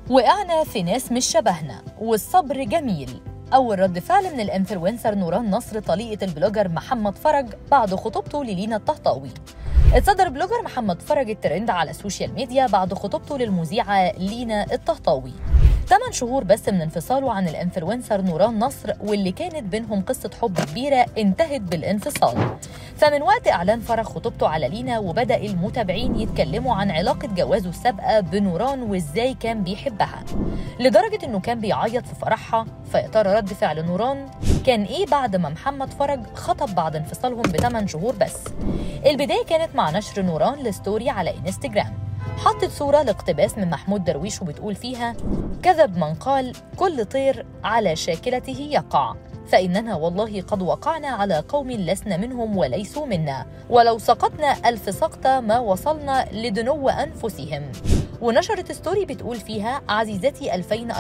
وقعنا في ناس مش شبهنا والصبر جميل. أول رد فعل من الانفلونسر نوران نصر طليقة البلوجر محمد فرج بعد خطوبته للينا الطهطاوي. اتصدر بلوجر محمد فرج الترند على السوشيال ميديا بعد خطوبته للمذيعة لينا الطهطاوي 8 شهور بس من انفصاله عن الانفلونسر نوران نصر، واللي كانت بينهم قصة حب كبيرة انتهت بالانفصال. فمن وقت إعلان فرج خطوبته على لينا وبدأ المتابعين يتكلموا عن علاقة جوازه السابقة بنوران وإزاي كان بيحبها، لدرجة إنه كان بيعيط في فرحها. فيا ترى رد فعل نوران كان إيه بعد ما محمد فرج خطب بعد انفصالهم ب8 شهور بس؟ البداية كانت مع نشر نوران لستوري على انستجرام، حطت صورة لاقتباس من محمود درويش وبتقول فيها: كذب من قال كل طير على شاكلته يقع، فإننا والله قد وقعنا على قوم لسنا منهم وليسوا منا، ولو سقطنا 1000 سقطة ما وصلنا لدنو أنفسهم. ونشرت ستوري بتقول فيها: عزيزتي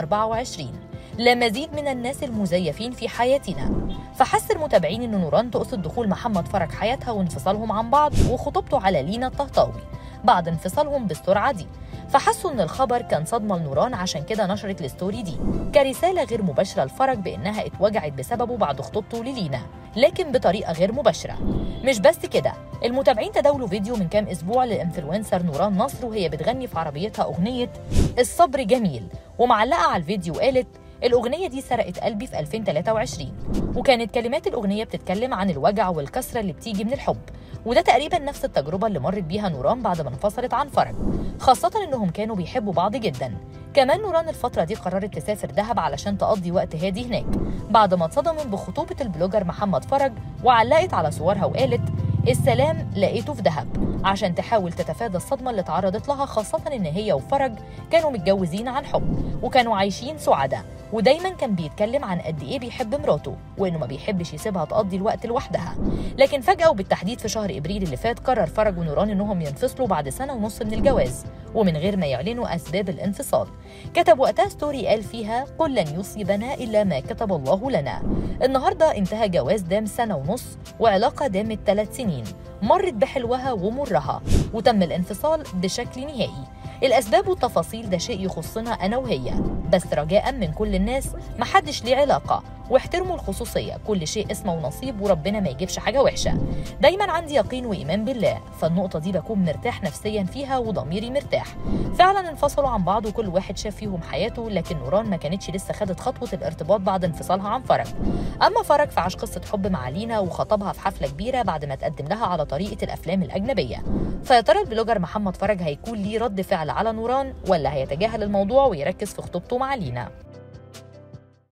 2024 لا مزيد من الناس المزيفين في حياتنا. فحس المتابعين إن نوران تقصد دخول محمد فرج حياتها وانفصالهم عن بعض وخطوبته على لينا الطهطاوي بعد انفصالهم بالسرعة دي، فحسوا إن الخبر كان صدمة لنوران، عشان كده نشرت الستوري دي كرسالة غير مباشرة لفرج بإنها اتوجعت بسببه بعد خطوبته للينا، لكن بطريقة غير مباشرة. مش بس كده، المتابعين تداولوا فيديو من كام أسبوع للإنفلونسر نوران نصر وهي بتغني في عربيتها أغنية الصبر جميل، ومعلقة على الفيديو قالت: الأغنية دي سرقت قلبي في 2023. وكانت كلمات الأغنية بتتكلم عن الوجع والكسرة اللي بتيجي من الحب، وده تقريبا نفس التجربة اللي مرت بيها نوران بعد ما انفصلت عن فرج، خاصة إنهم كانوا بيحبوا بعض جدا. كمان نوران الفترة دي قررت تسافر دهب علشان تقضي وقت هادي هناك بعد ما اتصدمت بخطوبة البلوجر محمد فرج، وعلقت على صورها وقالت: السلام لقيته في دهب، عشان تحاول تتفادى الصدمة اللي تعرضت لها، خاصة إن هي وفرج كانوا متجوزين عن حب وكانوا عايشين سعداء، ودايما كان بيتكلم عن قد إيه بيحب مراته وإنه ما بيحبش يسيبها تقضي الوقت لوحدها. لكن فجأة وبالتحديد في شهر إبريل اللي فات قرر فرج ونوران إنهم ينفصلوا بعد 1.5 سنة من الجواز ومن غير ما يعلنوا أسباب الانفصال. كتب وقتها ستوري قال فيها: قل لن يصيبنا إلا ما كتب الله لنا. النهاردة انتهى جواز دام 1.5 سنة وعلاقة دامت 3 سنين مرت بحلوها ومرها، وتم الانفصال بشكل نهائي. الأسباب والتفاصيل ده شيء يخصنا أنا وهي، بس رجاء من كل الناس محدش ليه علاقة، واحترموا الخصوصية، كل شيء اسمه ونصيب وربنا ما يجيبش حاجة وحشة. دايما عندي يقين وإيمان بالله، فالنقطة دي بكون مرتاح نفسيا فيها وضميري مرتاح. فعلا انفصلوا عن بعض وكل واحد شاف فيهم حياته، لكن نوران ما كانتش لسه خدت خطوة الارتباط بعد انفصالها عن فرج. أما فرج فعاش قصة حب مع لينا وخطبها في حفلة كبيرة بعد ما تقدم لها على طريقة الأفلام الأجنبية. فيا ترى البلوجر محمد فرج هيكون ليه رد فعل على نوران ولا هيتجاهل الموضوع ويركز في خطوبته مع لينا؟